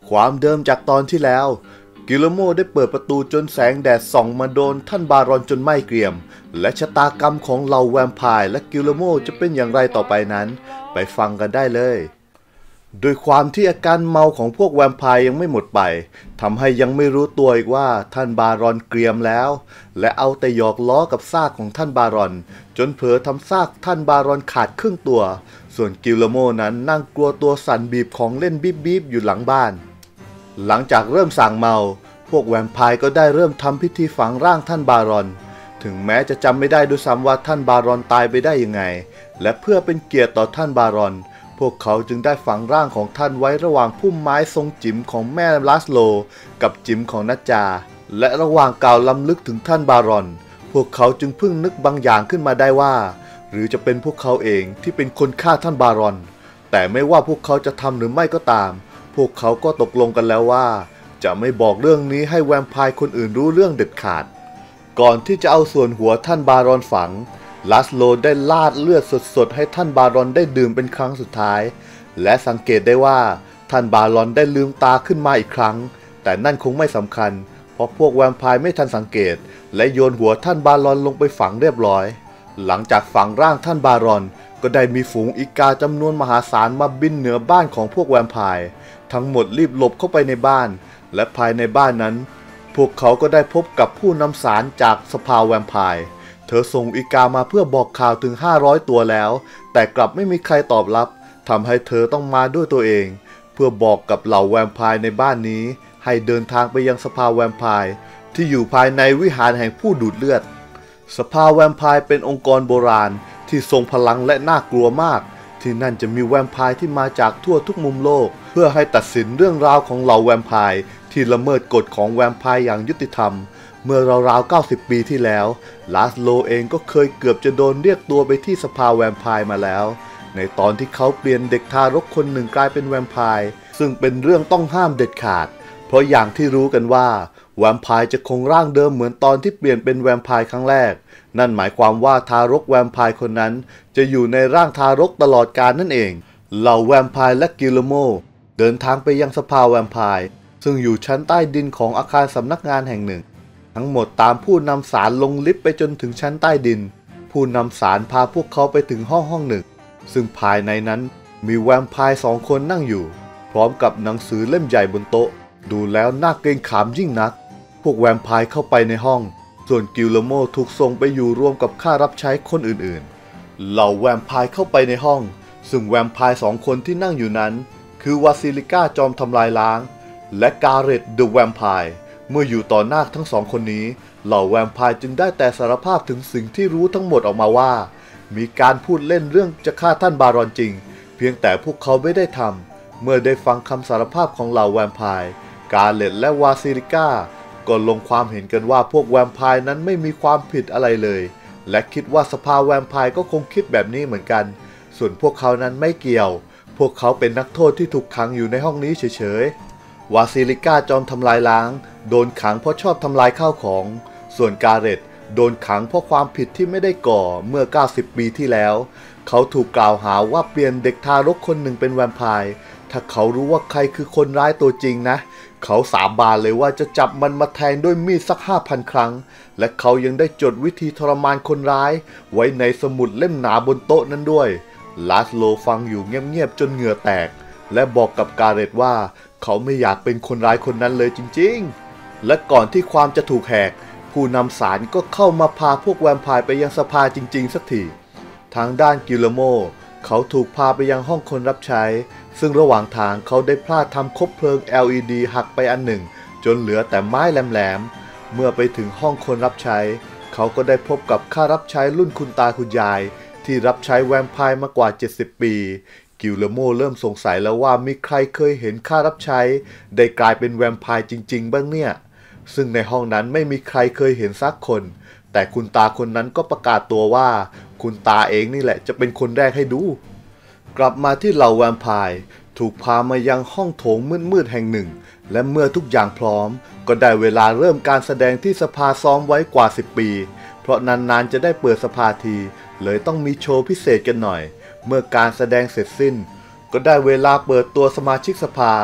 ความเดิมจากตอนที่แล้วกิลโมได้เปิดประตูจนแสงแดดส่องมาโดนท่านบารอนจนไหม้เกรียมและชะตากรรมของเหล่าแวมไพร์และกิลโมจะเป็นอย่างไรต่อไปนั้นไปฟังกันได้เลยโดยความที่อาการเมาของพวกแวมไพร์ยังไม่หมดไปทำให้ยังไม่รู้ตัวอีกว่าท่านบารอนเกรียมแล้วและเอาแต่หยอกล้อกับซากของท่านบารอนจนเผลอทำซากท่านบารอนขาดครึ่งตัวส่วนกิลโมนั้นนั่งกลัวตัวสั่นบีบของเล่นบีบอยู่หลังบ้านหลังจากเริ่มสั่งเมาพวกแวมไพร์ก็ได้เริ่มทำพิธีฝังร่างท่านบารอนถึงแม้จะจำไม่ได้ด้วยซ้ำว่าท่านบารอนตายไปได้ยังไงและเพื่อเป็นเกียรติต่อท่านบารอนพวกเขาจึงได้ฝังร่างของท่านไว้ระหว่างพุ่มไม้ทรงจิ๋มของแม่ลาสโลกับจิ๋มของนัจจาและระหว่างกล่าวล้ำลึกถึงท่านบารอนพวกเขาจึงเพิ่งนึกบางอย่างขึ้นมาได้ว่าหรือจะเป็นพวกเขาเองที่เป็นคนฆ่าท่านบารอนแต่ไม่ว่าพวกเขาจะทำหรือไม่ก็ตามพวกเขาก็ตกลงกันแล้วว่าจะไม่บอกเรื่องนี้ให้แวมไพร์คนอื่นรู้เรื่องเด็ดขาดก่อนที่จะเอาส่วนหัวท่านบารอนฝังลาสโลได้ลาดเลือดสดๆให้ท่านบารอนได้ดื่มเป็นครั้งสุดท้ายและสังเกตได้ว่าท่านบารอนได้ลืมตาขึ้นมาอีกครั้งแต่นั่นคงไม่สำคัญเพราะพวกแวมไพร์ไม่ทันสังเกตและโยนหัวท่านบารอนลงไปฝังเรียบร้อยหลังจากฝังร่างท่านบารอนก็ได้มีฝูงอีกาจำนวนมหาศาลมาบินเหนือบ้านของพวกแวมไพร์ทั้งหมดรีบหลบเข้าไปในบ้านและภายในบ้านนั้นพวกเขาก็ได้พบกับผู้นำสารจากสภาแวมไพร์เธอส่งอีกามาเพื่อบอกข่าวถึง500ตัวแล้วแต่กลับไม่มีใครตอบรับทำให้เธอต้องมาด้วยตัวเองเพื่อบอกกับเหล่าแวมไพร์ในบ้านนี้ให้เดินทางไปยังสภาแวมไพร์ที่อยู่ภายในวิหารแห่งผู้ดูดเลือดสภาแวมไพร์เป็นองค์กรโบราณที่ทรงพลังและน่ากลัวมากที่นั่นจะมีแวมไพร์ที่มาจากทั่วทุกมุมโลกเพื่อให้ตัดสินเรื่องราวของเหล่าแวมไพร์ที่ละเมิดกฎของแวมไพร์อย่างยุติธรรมเมื่อราวๆ90 ปีที่แล้วลาสโลเองก็เคยเกือบจะโดนเรียกตัวไปที่สภาแวมไพร์มาแล้วในตอนที่เขาเปลี่ยนเด็กทารกคนหนึ่งกลายเป็นแวมไพร์ซึ่งเป็นเรื่องต้องห้ามเด็ดขาดเพราะอย่างที่รู้กันว่าแวมไพร์จะคงร่างเดิมเหมือนตอนที่เปลี่ยนเป็นแวมไพร์ครั้งแรกนั่นหมายความว่าทารกแวมไพร์คนนั้นจะอยู่ในร่างทารกตลอดกาลนั่นเองเหล่าแวมไพร์และกิลโมเดินทางไปยังสภาแวมไพร์ซึ่งอยู่ชั้นใต้ดินของอาคารสำนักงานแห่งหนึ่งทั้งหมดตามผู้นำสารลงลิฟต์ไปจนถึงชั้นใต้ดินผู้นำสารพาพวกเขาไปถึงห้องหนึ่งซึ่งภายในนั้นมีแวมไพร์2 คนนั่งอยู่พร้อมกับหนังสือเล่มใหญ่บนโต๊ะดูแล้วน่าเกรงขามยิ่งนักพวกแวมไพร์เข้าไปในห้องส่วนกิลโมถูกส่งไปอยู่รวมกับข้ารับใช้คนอื่นๆเหล่าแวมไพร์เข้าไปในห้องซึ่งแวมไพร์2 คนที่นั่งอยู่นั้นคือวาซิลิก้าจอมทำลายล้างและกาเรตเดอะแวมไพร์เมื่ออยู่ต่อหน้าทั้ง2 คนนี้เหล่าแวมไพร์จึงได้แต่สารภาพถึงสิ่งที่รู้ทั้งหมดออกมาว่ามีการพูดเล่นเรื่องจะฆ่าท่านบารอนจริงเพียงแต่พวกเขาไม่ได้ทำเมื่อได้ฟังคำสารภาพของเหล่าแวมไพร์กาเรตและวาซิลิก้าก็ลงความเห็นกันว่าพวกแวมไพร์นั้นไม่มีความผิดอะไรเลยและคิดว่าสภาแวมไพร์ก็คงคิดแบบนี้เหมือนกันส่วนพวกเขานั้นไม่เกี่ยวพวกเขาเป็นนักโทษที่ถูกขังอยู่ในห้องนี้เฉยๆวาซิลิก้าจอมทำลายล้างโดนขังเพราะชอบทำลายข้าวของส่วนกาเรตโดนขังเพราะความผิดที่ไม่ได้ก่อเมื่อ90 ปีที่แล้วเขาถูกกล่าวหาว่าเปลี่ยนเด็กทารกคนหนึ่งเป็นแวมไพร์ถ้าเขารู้ว่าใครคือคนร้ายตัวจริงนะเขาสาบานเลยว่าจะจับมันมาแทงด้วยมีดสัก 5,000 ครั้งและเขายังได้จดวิธีทรมานคนร้ายไว้ในสมุดเล่มหนาบนโต๊ะนั้นด้วยลาสโลฟังอยู่เงียบๆจนเหงื่อแตกและบอกกับกาเรตว่าเขาไม่อยากเป็นคนร้ายคนนั้นเลยจริงๆและก่อนที่ความจะถูกแหกผู้นำศาลก็เข้ามาพาพวกแวมไพร์ไปยังสภาจริงๆสักทีทางด้านกิลโมเขาถูกพาไปยังห้องคนรับใช้ซึ่งระหว่างทางเขาได้พลาดทำคบเพลิง LED หักไปอันหนึ่งจนเหลือแต่ไม้แหลมๆเมื่อไปถึงห้องคนรับใช้เขาก็ได้พบกับข้ารับใช้รุ่นคุณตาคุณยายที่รับใช้แวมไพร์มากว่า70 ปีกิลโมเริ่มสงสัยแล้วว่ามีใครเคยเห็นข้ารับใช้ได้กลายเป็นแวมไพร์จริงๆบ้างเนี่ยซึ่งในห้องนั้นไม่มีใครเคยเห็นสักคนแต่คุณตาคนนั้นก็ประกาศตัวว่าคุณตาเองนี่แหละจะเป็นคนแรกให้ดูกลับมาที่เหล่าแวมไพร์ถูกพามายังห้องโถงมืดๆแห่งหนึ่งและเมื่อทุกอย่างพร้อมก็ได้เวลาเริ่มการแสดงที่สภาซ้อมไว้กว่า10 ปีเพราะนานๆจะได้เปิดสภาทีเลยต้องมีโชว์พิเศษกันหน่อยเมื่อการแสดงเสร็จสิ้นก็ได้เวลาเปิดตัวสมาชิกสภา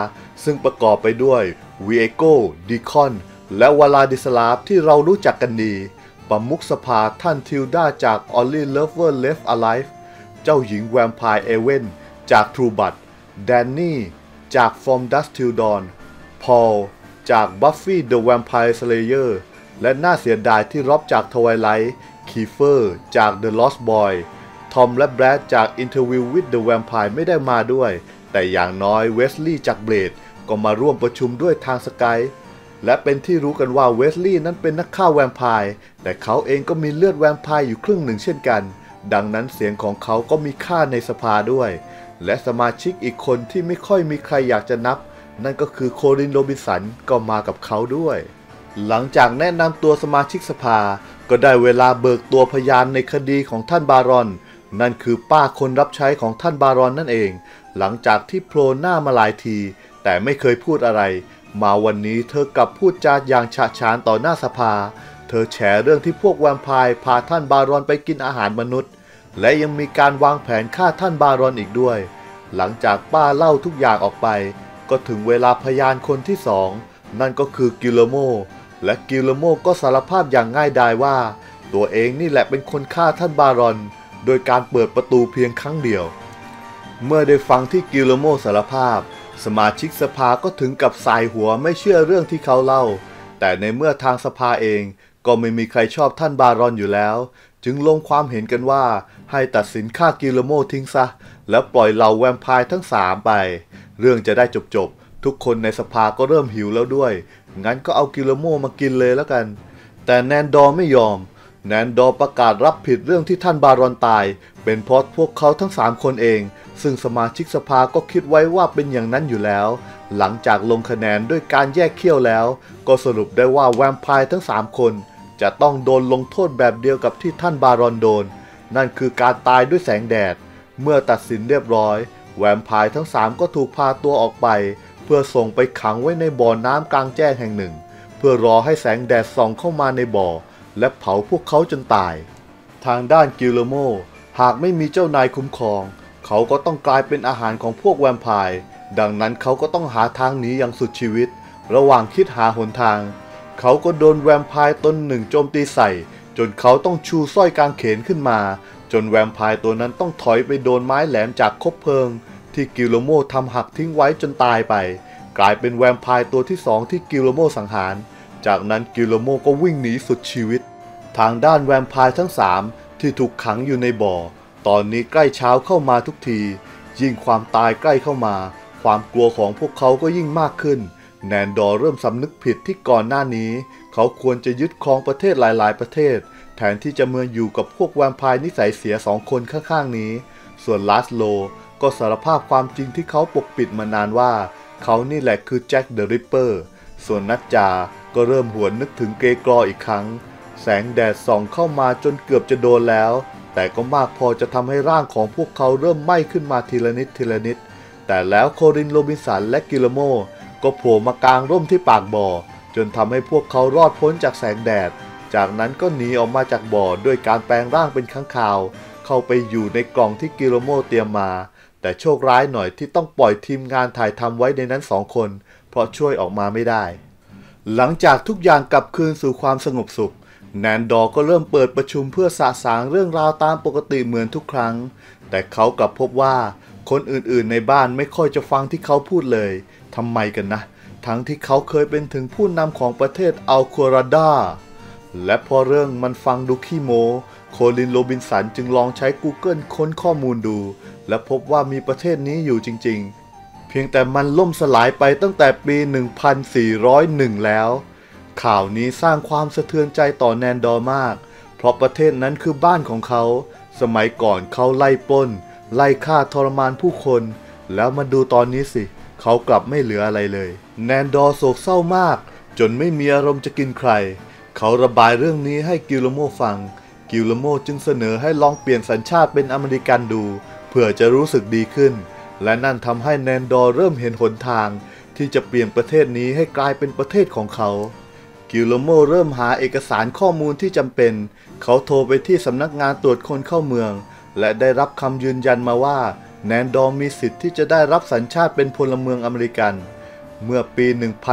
ซึ่งประกอบไปด้วยวีเอโกดีคอนและวลาดิสลาฟที่เรารู้จักกันดีประมุขสภาท่านทิลดาจาก Only Lover Left Alive เจ้าหญิงแวมไพร์เอเวนจาก True Blood แดนนี่จาก From Dusk Till Dawn พอลจาก Buffy the Vampire Slayer และน่าเสียดายที่ร็อบจาก Twilight คีเฟอร์จาก The Lost Boy ทอมและแบรดจาก Interview with the Vampire ไม่ได้มาด้วยแต่อย่างน้อยเวสลีย์จากเบลดก็มาร่วมประชุมด้วยทางสกายและเป็นที่รู้กันว่าเวสลีย์นั้นเป็นนักฆ่าแวมไพร์แต่เขาเองก็มีเลือดแวมไพร์อยู่ครึ่งหนึ่งเช่นกันดังนั้นเสียงของเขาก็มีค่าในสภาด้วยและสมาชิกอีกคนที่ไม่ค่อยมีใครอยากจะนับนั่นก็คือโคลินโรบินสันก็มากับเขาด้วยหลังจากแนะนำตัวสมาชิกสภาก็ได้เวลาเบิกตัวพยานในคดีของท่านบารอนนั่นคือป้าคนรับใช้ของท่านบารอนนั่นเองหลังจากที่โผล่หน้ามาหลายทีแต่ไม่เคยพูดอะไรมาวันนี้เธอกลับพูดจาอย่างฉะฉานต่อหน้าสภาเธอแฉเรื่องที่พวกแวมไพร์พาท่านบารอนไปกินอาหารมนุษย์และยังมีการวางแผนฆ่าท่านบารอนอีกด้วยหลังจากป้าเล่าทุกอย่างออกไปก็ถึงเวลาพยานคนที่สองนั่นก็คือกิลโมและกิลโมก็สารภาพอย่างง่ายดายว่าตัวเองนี่แหละเป็นคนฆ่าท่านบารอนโดยการเปิดประตูเพียงครั้งเดียวเมื่อได้ฟังที่กิลโมสารภาพสมาชิกสภาก็ถึงกับสายหัวไม่เชื่อเรื่องที่เขาเล่าแต่ในเมื่อทางสภาเองก็ไม่มีใครชอบท่านบารอนอยู่แล้วจึงลงความเห็นกันว่าให้ตัดสินฆ่ากิลโมทิ้งซะแล้วปล่อยเหล่าแวมไพร์ทั้ง3ไปเรื่องจะได้จบทุกคนในสภาก็เริ่มหิวแล้วด้วยงั้นก็เอากิลโมมากินเลยแล้วกันแต่แนนดอร์ไม่ยอมแนนดอร์ประกาศรับผิดเรื่องที่ท่านบารอนตายเป็นเพราะพวกเขาทั้ง3คนเองซึ่งสมาชิกสภาก็คิดไว้ว่าเป็นอย่างนั้นอยู่แล้วหลังจากลงคะแนนด้วยการแยกเขี้ยวแล้วก็สรุปได้ว่าแวมไพร์ทั้ง3คนจะต้องโดนลงโทษแบบเดียวกับที่ท่านบารอนโดนนั่นคือการตายด้วยแสงแดดเมื่อตัดสินเรียบร้อยแวมไพร์ทั้ง3ก็ถูกพาตัวออกไปเพื่อส่งไปขังไว้ในบ่อน้ำกลางแจ้งแห่งหนึ่งเพื่อรอให้แสงแดดส่องเข้ามาในบ่อและเผาพวกเขาจนตายทางด้านกิลโมหากไม่มีเจ้านายคุ้มครองเขาก็ต้องกลายเป็นอาหารของพวกแวมไพร์ดังนั้นเขาก็ต้องหาทางหนีอย่างสุดชีวิตระหว่างคิดหาหนทางเขาก็โดนแวมไพร์ตนหนึ่งโจมตีใส่จนเขาต้องชูสร้อยกางเขนขึ้นมาจนแวมไพร์ตัวนั้นต้องถอยไปโดนไม้แหลมจากคบเพลิงที่กิลโมทำหักทิ้งไว้จนตายไปกลายเป็นแวมไพร์ตัวที่2ที่กิลโมสังหารจากนั้นกิลโมก็วิ่งหนีสุดชีวิตทางด้านแวมไพร์ทั้ง3ที่ถูกขังอยู่ในบ่อตอนนี้ใกล้เช้าเข้ามาทุกทียิ่งความตายใกล้เข้ามาความกลัวของพวกเขาก็ยิ่งมากขึ้นแนนดอร์เริ่มสำนึกผิดที่ก่อนหน้านี้เขาควรจะยึดครองประเทศหลายๆประเทศแทนที่จะมาอยู่กับพวกแวมไพร์นิสัยเสีย2คนข้างๆนี้ส่วนลาสโลก็สารภาพความจริงที่เขาปกปิดมานานว่าเขานี่แหละคือแจ็คเดอะริปเปอร์ส่วนนัจจาก็เริ่มหวนนึกถึงเกรกอร์อีกครั้งแสงแดดส่องเข้ามาจนเกือบจะโดนแล้วแต่ก็มากพอจะทำให้ร่างของพวกเขาเริ่มไหม้ขึ้นมาทีละนิดทีละนิดแต่แล้วโคลินโรบินสันและกิลโมก็โผล่มากางร่มที่ปากบ่อจนทำให้พวกเขารอดพ้นจากแสงแดดจากนั้นก็หนีออกมาจากบ่อด้วยการแปลงร่างเป็นค้างคาวเข้าไปอยู่ในกล่องที่กิลโมเตรียมมาแต่โชคร้ายหน่อยที่ต้องปล่อยทีมงานถ่ายทำไว้ในนั้น2คนเพราะช่วยออกมาไม่ได้หลังจากทุกอย่างกลับคืนสู่ความสงบสุขแนนดอร์ก็เริ่มเปิดประชุมเพื่อสะสางเรื่องราวตามปกติเหมือนทุกครั้งแต่เขากลับพบว่าคนอื่นๆในบ้านไม่ค่อยจะฟังที่เขาพูดเลยทำไมกันนะทั้งที่เขาเคยเป็นถึงผู้นำของประเทศอัลโคราดาและพอเรื่องมันฟังดูขี้โม้โคลินโรบินสันจึงลองใช้ Google ค้นข้อมูลดูและพบว่ามีประเทศนี้อยู่จริงๆเพียงแต่มันล่มสลายไปตั้งแต่ปี 1401 แล้วข่าวนี้สร้างความสะเทือนใจต่อแนนดอร์มากเพราะประเทศนั้นคือบ้านของเขาสมัยก่อนเขาไล่ปล้นไล่ฆ่าทรมานผู้คนแล้วมาดูตอนนี้สิเขากลับไม่เหลืออะไรเลยแนนดอร์โศกเศร้ามากจนไม่มีอารมณ์จะกินใครเขาระบายเรื่องนี้ให้กิลโมฟังกิลโมจึงเสนอให้ลองเปลี่ยนสัญชาติเป็นอเมริกันดูเพื่อจะรู้สึกดีขึ้นและนั่นทำให้แนนดอร์เริ่มเห็นหนทางที่จะเปลี่ยนประเทศนี้ให้กลายเป็นประเทศของเขากิลโมเริ่มหาเอกสารข้อมูลที่จำเป็นเขาโทรไปที่สำนักงานตรวจคนเข้าเมืองและได้รับคำยืนยันมาว่าแนนดอร์มีสิทธิ์ที่จะได้รับสัญชาติเป็นพลเมืองอเมริกันเมื่อปี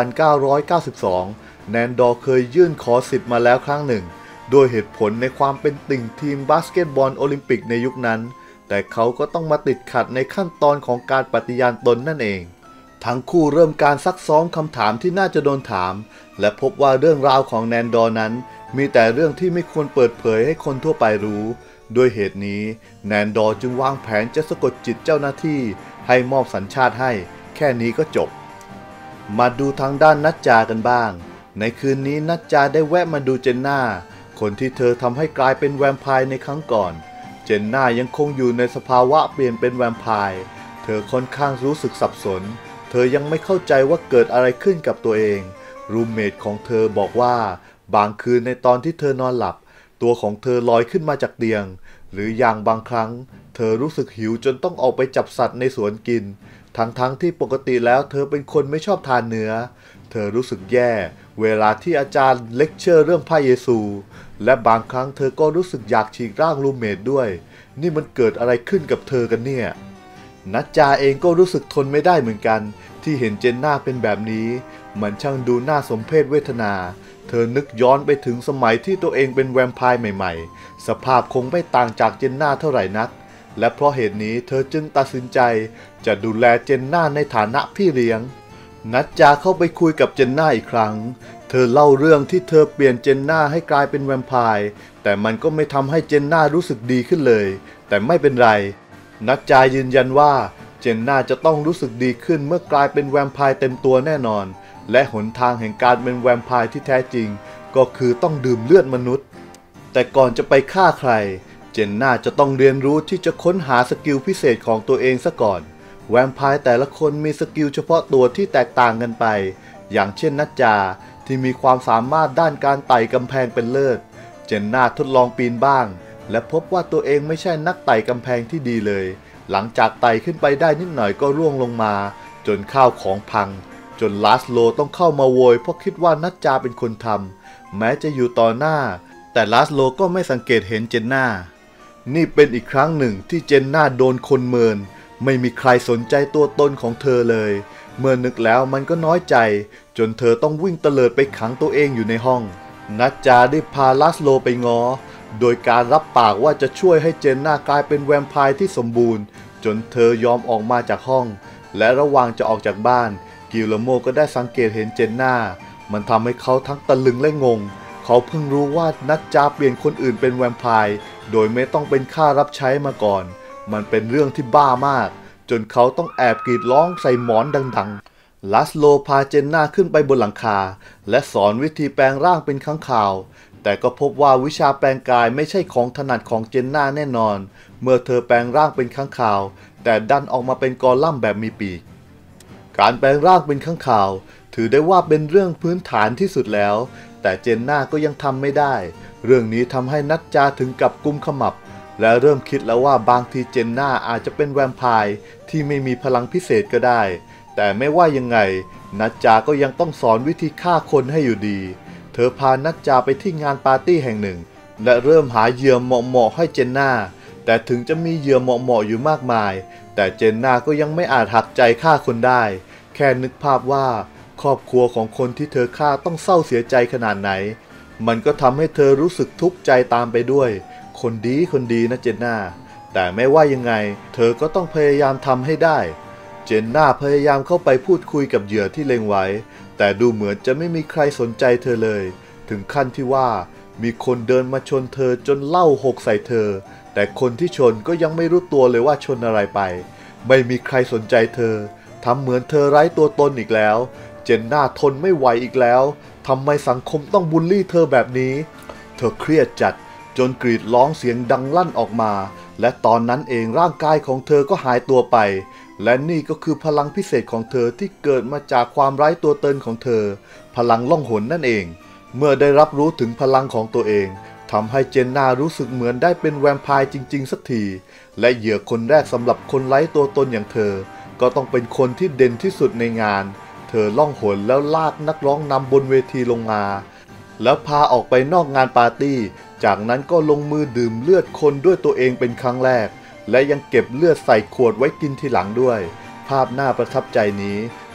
1992 แนนดอร์เคยยื่นขอสิทธิ์มาแล้วครั้งหนึ่งโดยเหตุผลในความเป็นติ่งทีมบาสเกตบอลโอลิมปิกในยุคนั้นแต่เขาก็ต้องมาติดขัดในขั้นตอนของการปฏิญาณตนนั่นเองทั้งคู่เริ่มการซักซ้อมคำถามที่น่าจะโดนถามและพบว่าเรื่องราวของแนนดอร์นั้นมีแต่เรื่องที่ไม่ควรเปิดเผยให้คนทั่วไปรู้ด้วยเหตุนี้แนนดอร์จึงวางแผนจะสะกดจิตเจ้าหน้าที่ให้มอบสัญชาติให้แค่นี้ก็จบมาดูทางด้านนัจจากันบ้างในคืนนี้นัจจาได้แวะมาดูเจนน่าคนที่เธอทำให้กลายเป็นแวมไพร์ในครั้งก่อนเจนน่ายังคงอยู่ในสภาวะเปลี่ยนเป็นแวมไพร์เธอค่อนข้างรู้สึกสับสนเธอยังไม่เข้าใจว่าเกิดอะไรขึ้นกับตัวเองรูมเมทของเธอบอกว่าบางคืนในตอนที่เธอนอนหลับตัวของเธอลอยขึ้นมาจากเตียงหรืออย่างบางครั้งเธอรู้สึกหิวจนต้องออกไปจับสัตว์ในสวนกินทั้งที่ปกติแล้วเธอเป็นคนไม่ชอบทานเนื้อเธอรู้สึกแย่เวลาที่อาจารย์เลคเชอร์เรื่องพระเยซูและบางครั้งเธอก็รู้สึกอยากฉีกร่างรูมเมทด้วยนี่มันเกิดอะไรขึ้นกับเธอกันเนี่ยนัจจาเองก็รู้สึกทนไม่ได้เหมือนกันที่เห็นเจนน่าเป็นแบบนี้มันช่างดูน่าสมเพชเวทนาเธอนึกย้อนไปถึงสมัยที่ตัวเองเป็นแวมไพร์ใหม่ๆสภาพคงไม่ต่างจากเจนน่าเท่าไหร่นักและเพราะเหตุนี้เธอจึงตัดสินใจจะดูแลเจนน่าในฐานะพี่เลี้ยงนัจจาเข้าไปคุยกับเจนน่าอีกครั้งเธอเล่าเรื่องที่เธอเปลี่ยนเจนน่าให้กลายเป็นแวมไพร์แต่มันก็ไม่ทำให้เจนน่ารู้สึกดีขึ้นเลยแต่ไม่เป็นไรนัจจายืนยันว่าเจนน่าจะต้องรู้สึกดีขึ้นเมื่อกลายเป็นแวมไพร์เต็มตัวแน่นอนและหนทางแห่งการเป็นแวมไพร์ที่แท้จริงก็คือต้องดื่มเลือดมนุษย์แต่ก่อนจะไปฆ่าใครเจนน่าจะต้องเรียนรู้ที่จะค้นหาสกิลพิเศษของตัวเองซะก่อนแวมไพร์แต่ละคนมีสกิลเฉพาะตัวที่แตกต่างกันไปอย่างเช่นนัจจาที่มีความสามารถด้านการไต่กำแพงเป็นเลิศเจนน่าทดลองปีนบ้างและพบว่าตัวเองไม่ใช่นักไต่กำแพงที่ดีเลยหลังจากไต่ขึ้นไปได้นิดหน่อยก็ร่วงลงมาจนข้าวของพังจนลาสโลต้องเข้ามาโวยเพราะคิดว่านัจจาเป็นคนทำแม้จะอยู่ต่อหน้าแต่ลาสโลก็ไม่สังเกตเห็นเจนน่านี่เป็นอีกครั้งหนึ่งที่เจนน่าโดนคนเมินไม่มีใครสนใจตัวตนของเธอเลยเมื่อนึกแล้วมันก็น้อยใจจนเธอต้องวิ่งเตลิดไปขังตัวเองอยู่ในห้องนัจจาได้พาลาสโลไปง้อโดยการรับปากว่าจะช่วยให้เจนน่ากลายเป็นแวมไพร์ที่สมบูรณ์จนเธอยอมออกมาจากห้องและระหว่างจะออกจากบ้านกิลโมก็ได้สังเกตเห็นเจนน่ามันทำให้เขาทั้งตะลึงและงงเขาเพิ่งรู้ว่านัจจาเปลี่ยนคนอื่นเป็นแวมไพร์โดยไม่ต้องเป็นข้ารับใช้มาก่อนมันเป็นเรื่องที่บ้ามากจนเขาต้องแอบกรีดร้องใส่หมอนดังๆลาสโลพาเจนน่าขึ้นไปบนหลังคาและสอนวิธีแปลงร่างเป็นค้างคาวแต่ก็พบว่าวิชาแปลงกายไม่ใช่ของถนัดของเจนน่าแน่นอนเมื่อเธอแปลงร่างเป็นค้างคาวแต่ดันออกมาเป็นกอลัมน์แบบมีปีกการแปลงร่างเป็นค้างคาวถือได้ว่าเป็นเรื่องพื้นฐานที่สุดแล้วแต่เจนน่าก็ยังทำไม่ได้เรื่องนี้ทำให้นัจจาถึงกับกุมขมับและเริ่มคิดแล้วว่าบางทีเจนน่าอาจจะเป็นแวมไพร์ที่ไม่มีพลังพิเศษก็ได้แต่ไม่ว่ายังไงนัจจาก็ยังต้องสอนวิธีฆ่าคนให้อยู่ดีเธอพานัจจาไปที่งานปาร์ตี้แห่งหนึ่งและเริ่มหาเหยื่อเหมาะๆให้เจนน่าแต่ถึงจะมีเหยื่อเหมาะๆอยู่มากมายแต่เจนน่าก็ยังไม่อาจหักใจฆ่าคนได้แค่นึกภาพว่าครอบครัวของคนที่เธอฆ่าต้องเศร้าเสียใจขนาดไหนมันก็ทำให้เธอรู้สึกทุกข์ใจตามไปด้วยคนดีนะเจนน่าแต่ไม่ว่ายังไงเธอก็ต้องพยายามทำให้ได้เจนน่าพยายามเข้าไปพูดคุยกับเหยื่อที่เล็งไว้แต่ดูเหมือนจะไม่มีใครสนใจเธอเลยถึงขั้นที่ว่ามีคนเดินมาชนเธอจนเหล้าหกใส่เธอแต่คนที่ชนก็ยังไม่รู้ตัวเลยว่าชนอะไรไปไม่มีใครสนใจเธอทำเหมือนเธอไร้ตัวตนอีกแล้วเจนน่าทนไม่ไหวอีกแล้วทำไมสังคมต้องบูลลี่เธอแบบนี้เธอเครียดจัดจนกรีดร้องเสียงดังลั่นออกมาและตอนนั้นเองร่างกายของเธอก็หายตัวไปและนี่ก็คือพลังพิเศษของเธอที่เกิดมาจากความไร้ตัวตนของเธอพลังล่องหนนั่นเองเมื่อได้รับรู้ถึงพลังของตัวเองทำให้เจนน่ารู้สึกเหมือนได้เป็นแวมไพร์จริงๆสักทีและเหยื่อคนแรกสำหรับคนไร้ตัวตนอย่างเธอก็ต้องเป็นคนที่เด่นที่สุดในงานเธอล่องหนแล้วลากนักร้องนำบนเวทีลงมาแล้วพาออกไปนอกงานปาร์ตี้จากนั้นก็ลงมือดื่มเลือดคนด้วยตัวเองเป็นครั้งแรกและยังเก็บเลือดใส่ขวดไว้กินทีหลังด้วยภาพน่าประทับใจนี้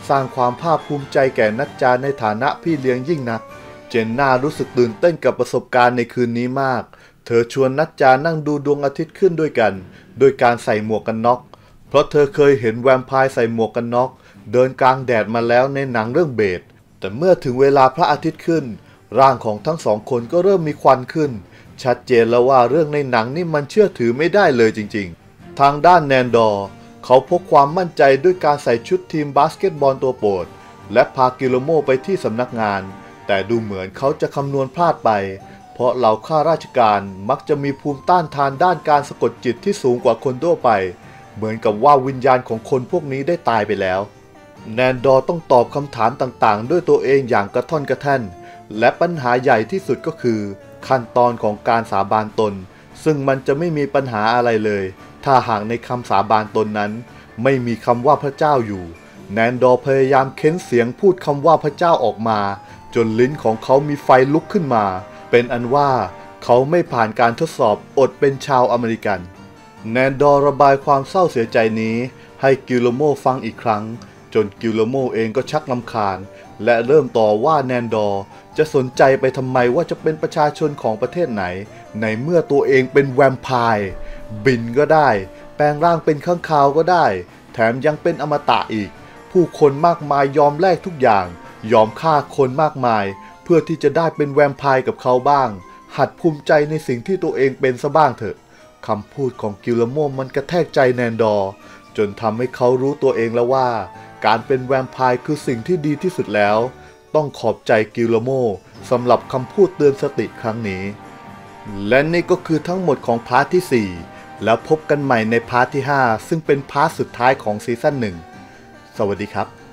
สร้างความภาคภูมิใจแก่นัจจาในฐานะพี่เลี้ยงยิ่งนักเจนน่ารู้สึกตื่นเต้นกับประสบการณ์ในคืนนี้มากเธอชวนนัจจานั่งดูดวงอาทิตย์ขึ้นด้วยกันโดยการใส่หมวกกันน็อกเพราะเธอเคยเห็นแวมไพร์ใส่หมวกกันน็อกเดินกลางแดดมาแล้วในหนังเรื่องเบดแต่เมื่อถึงเวลาพระอาทิตย์ขึ้นร่างของทั้งสองคนก็เริ่มมีควันขึ้นชัดเจนแล้วว่าเรื่องในหนังนี่มันเชื่อถือไม่ได้เลยจริงๆทางด้านแนนดอร์เขาพกความมั่นใจด้วยการใส่ชุดทีมบาสเกตบอลตัวโปรดและพากิโลโมไปที่สำนักงานแต่ดูเหมือนเขาจะคำนวณพลาดไปเพราะเหล่าข้าราชการมักจะมีภูมิต้านทานด้านการสะกดจิตที่สูงกว่าคนทั่วไปเหมือนกับว่าวิญญาณของคนพวกนี้ได้ตายไปแล้วแนนดอร์ต้องตอบคำถามต่างๆด้วยตัวเองอย่างกระท่อนกระแท่นและปัญหาใหญ่ที่สุดก็คือขั้นตอนของการสาบานตนซึ่งมันจะไม่มีปัญหาอะไรเลยถ้าหากในคำสาบานตนนั้นไม่มีคำว่าพระเจ้าอยู่แนนดอร์พยายามเค้นเสียงพูดคำว่าพระเจ้าออกมาจนลิ้นของเขามีไฟลุกขึ้นมาเป็นอันว่าเขาไม่ผ่านการทดสอบอดเป็นชาวอเมริกันแนนดอร์ระบายความเศร้าเสียใจนี้ให้กิโลโมฟังอีกครั้งจนกิโลโมเองก็ชักรำคาญและเริ่มต่อว่าแนนดอร์จะสนใจไปทำไมว่าจะเป็นประชาชนของประเทศไหนในเมื่อตัวเองเป็นแวมไพร์บินก็ได้แปลงร่างเป็นข้างคาวก็ได้แถมยังเป็นอมตะอีกผู้คนมากมายยอมแลกทุกอย่างยอมฆ่าคนมากมายเพื่อที่จะได้เป็นแวมไพร์กับเขาบ้างหัดภูมิใจในสิ่งที่ตัวเองเป็นซะบ้างเถอะคำพูดของกิลโมมันกระแทกใจแนนดอร์จนทำให้เขารู้ตัวเองแล้วว่าการเป็นแวมไพร์คือสิ่งที่ดีที่สุดแล้วต้องขอบใจกิลโมสำหรับคำพูดเตือนสติครั้งนี้และนี่ก็คือทั้งหมดของพาร์ทที่4แล้วพบกันใหม่ในพาร์ทที่5ซึ่งเป็นพาร์ทสุดท้ายของซีซั่น1สวัสดีครับ